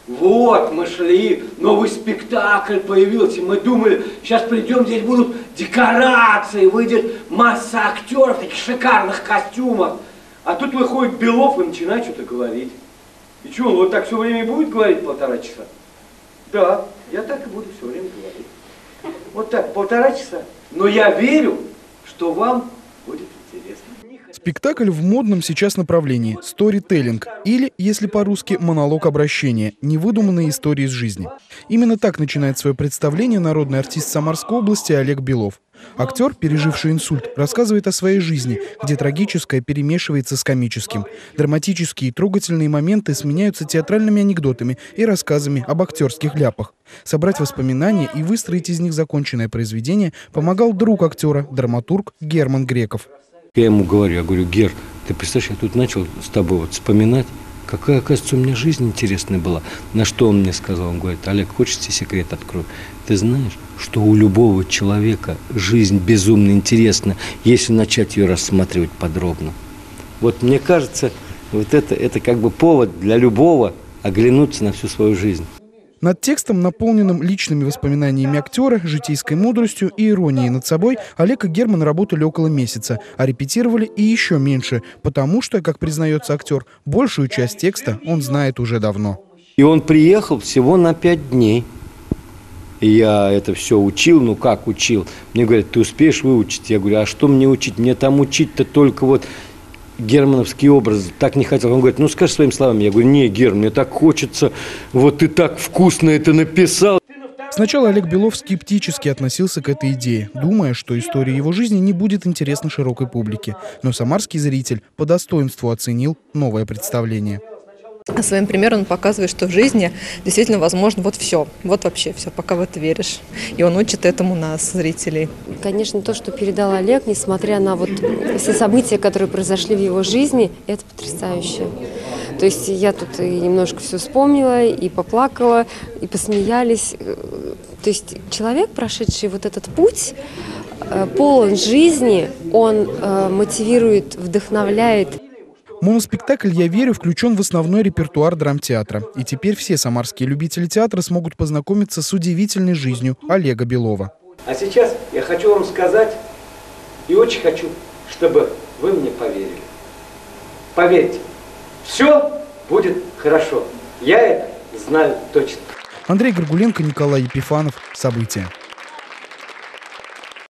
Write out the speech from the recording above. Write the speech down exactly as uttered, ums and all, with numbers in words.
Вот, мы шли, новый спектакль появился, мы думали, сейчас придем, здесь будут декорации, выйдет масса актеров в таких шикарных костюмах. А тут выходит Белов и начинает что-то говорить. И что, он вот так все время будет говорить полтора часа? Да, я так и буду все время говорить. Вот так, полтора часа. Но я верю, что вам будет интересно. Спектакль в модном сейчас направлении – сторителлинг, или, если по-русски, монолог обращения, невыдуманные истории из жизни. Именно так начинает свое представление народный артист Самарской области Олег Белов. Актер, переживший инсульт, рассказывает о своей жизни, где трагическое перемешивается с комическим. Драматические и трогательные моменты сменяются театральными анекдотами и рассказами об актерских ляпах. Собрать воспоминания и выстроить из них законченное произведение помогал друг актера, драматург Герман Греков. Я ему говорю, я говорю: Гер, ты представляешь, я тут начал с тобой вот вспоминать, какая, оказывается, у меня жизнь интересная была. На что он мне сказал? Он говорит: Олег, хочешь, тебе секрет открою? Ты знаешь, что у любого человека жизнь безумно интересна, если начать ее рассматривать подробно. Вот мне кажется, вот это, это как бы повод для любого оглянуться на всю свою жизнь. Над текстом, наполненным личными воспоминаниями актера, житейской мудростью и иронией над собой, Олег и Герман работали около месяца, а репетировали и еще меньше, потому что, как признается актер, большую часть текста он знает уже давно. И он приехал всего на пять дней. И я это все учил, ну как учил? Мне говорят: ты успеешь выучить? Я говорю: а что мне учить? Мне там учить-то только вот германовский образ. Так не хотел. Он говорит: ну скажи своими словами. Я говорю: не, Герман, мне так хочется, вот ты так вкусно это написал. Сначала Олег Белов скептически относился к этой идее, думая, что история его жизни не будет интересна широкой публике. Но самарский зритель по достоинству оценил новое представление. А своим примером он показывает, что в жизни действительно возможно вот все, вот вообще все, пока в это веришь. И он учит этому нас, зрителей. Конечно, то, что передал Олег, несмотря на вот все события, которые произошли в его жизни, это потрясающе. То есть я тут и немножко все вспомнила, и поплакала, и посмеялись. То есть человек, прошедший вот этот путь, полон жизни, он мотивирует, вдохновляет. Моноспектакль «Я верю» включен в основной репертуар драмтеатра. И теперь все самарские любители театра смогут познакомиться с удивительной жизнью Олега Белова. А сейчас я хочу вам сказать, и очень хочу, чтобы вы мне поверили. Поверьте, все будет хорошо. Я это знаю точно. Андрей Горгуленко, Николай Епифанов. События.